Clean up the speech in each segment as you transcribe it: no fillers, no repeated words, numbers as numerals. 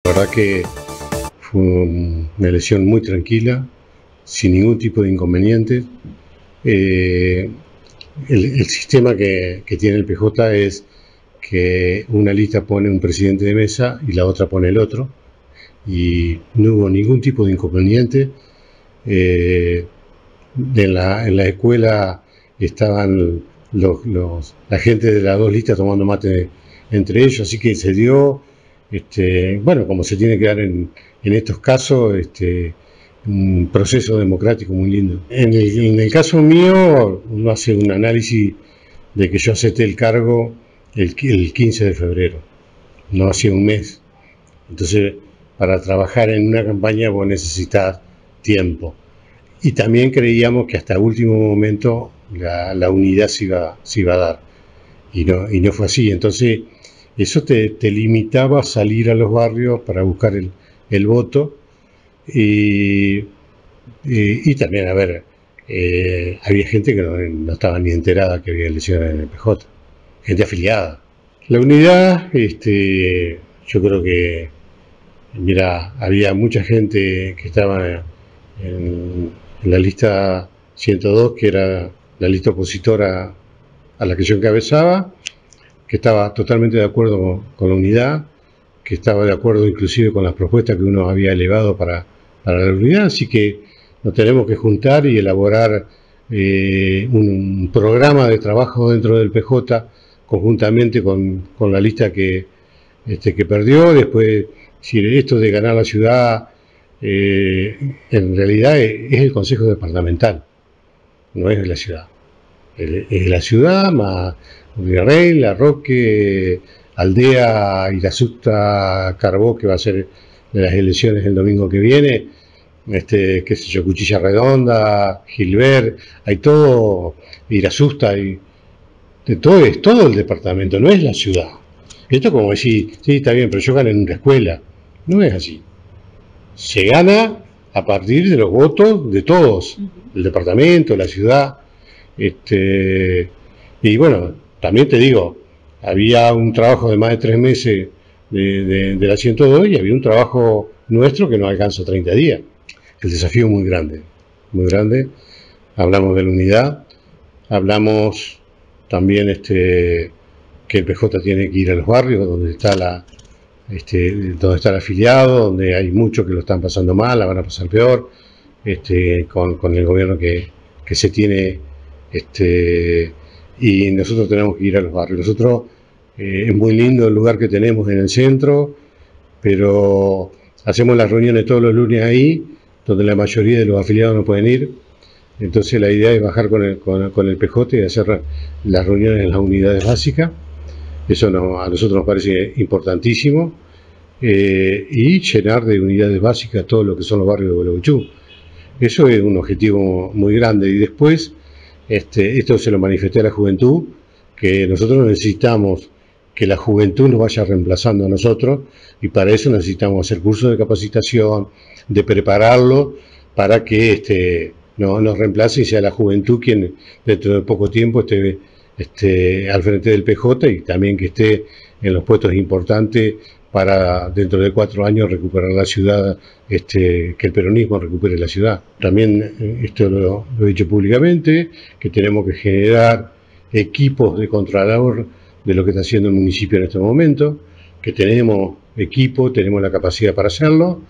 La verdad que fue una elección muy tranquila, sin ningún tipo de inconvenientes. El sistema que tiene el PJ es que una lista pone un presidente de mesa y la otra pone el otro, y no hubo ningún tipo de inconveniente. En la escuela estaban la gente de las dos listas tomando mate entre ellos, así que se dio, bueno, como se tiene que dar en estos casos, un proceso democrático muy lindo. En el caso mío, uno hace un análisis de que yo acepté el cargo el 15 de febrero, no hacía un mes. Entonces, para trabajar en una campaña vos necesitas tiempo. Y también creíamos que hasta último momento la unidad se iba a dar. Y no fue así. Entonces, eso te limitaba a salir a los barrios para buscar el voto. Y también, a ver, había gente que no estaba ni enterada que había elecciones en el PJ. Gente afiliada. La unidad, yo creo que, mira, había mucha gente que estaba en la lista 102, que era la lista opositora a la que yo encabezaba, que estaba totalmente de acuerdo con la unidad, que estaba de acuerdo inclusive con las propuestas que uno había elevado para la unidad, así que nos tenemos que juntar y elaborar un programa de trabajo dentro del PJ conjuntamente con la lista que perdió. Después, si esto de ganar la ciudad, en realidad es el Consejo Departamental, no es la ciudad. Es la ciudad más Virrey, La Roque, Aldea, Irasusta, Carbó, que va a ser de las elecciones el domingo que viene, qué sé yo, Cuchilla Redonda, Gilbert, hay todo, Irasusta, y de todo, es todo el departamento, no es la ciudad. Esto como decir, sí, está bien, pero yo gané en una escuela. No es así. Se gana a partir de los votos de todos, el departamento, la ciudad. Y bueno, también te digo, había un trabajo de más de 3 meses de la 102 y había un trabajo nuestro que no alcanza 30 días. El desafío es muy grande, muy grande. Hablamos de la unidad, hablamos también que el PJ tiene que ir a los barrios donde está donde está el afiliado, donde hay muchos que lo están pasando mal, la van a pasar peor, con el gobierno que se tiene, y nosotros tenemos que ir a los barrios. Nosotros, es muy lindo el lugar que tenemos en el centro, pero hacemos las reuniones todos los lunes ahí, donde la mayoría de los afiliados no pueden ir. Entonces la idea es bajar con el PJ y hacer las reuniones en las unidades básicas. Eso a nosotros nos parece importantísimo, y llenar de unidades básicas todo lo que son los barrios de Gualeguaychú. Eso es un objetivo muy grande. Y después, esto se lo manifesté a la juventud, que nosotros necesitamos que la juventud nos vaya reemplazando a nosotros, y para eso necesitamos hacer cursos de capacitación, de prepararlo para que no nos reemplace y sea la juventud quien dentro de poco tiempo esté al frente del PJ, y también que esté en los puestos importantes para dentro de 4 años recuperar la ciudad, que el peronismo recupere la ciudad. También esto lo he dicho públicamente, que tenemos que generar equipos de contralor de lo que está haciendo el municipio en este momento, que tenemos equipo, tenemos la capacidad para hacerlo.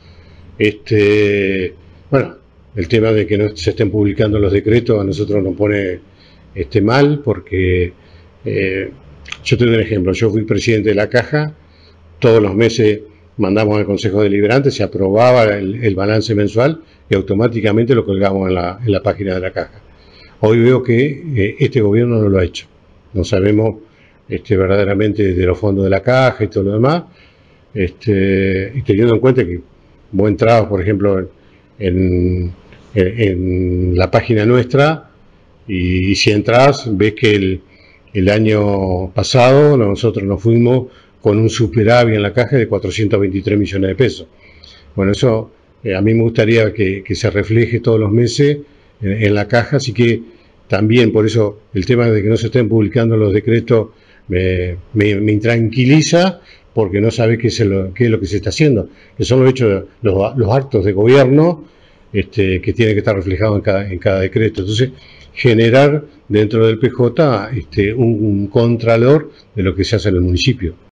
Bueno, el tema de que no se estén publicando los decretos a nosotros nos pone mal, porque yo te doy un ejemplo. Yo fui presidente de la Caja, todos los meses mandamos al Consejo Deliberante, se aprobaba el balance mensual y automáticamente lo colgamos en la página de la Caja. Hoy veo que este gobierno no lo ha hecho. No sabemos verdaderamente de los fondos de la Caja y todo lo demás, y teniendo en cuenta que vos entrabas, por ejemplo, en la página nuestra, y si entras ves que el año pasado nosotros nos fuimos con un superávit en la Caja de 423 millones de pesos. Bueno, eso a mí me gustaría que se refleje todos los meses en la Caja, así que también por eso el tema de que no se estén publicando los decretos me intranquiliza, porque no sabe qué es lo que se está haciendo, que son los hechos, los actos de gobierno que tienen que estar reflejados en cada decreto. Entonces, generar dentro del PJ un contralor de lo que se hace en el municipio.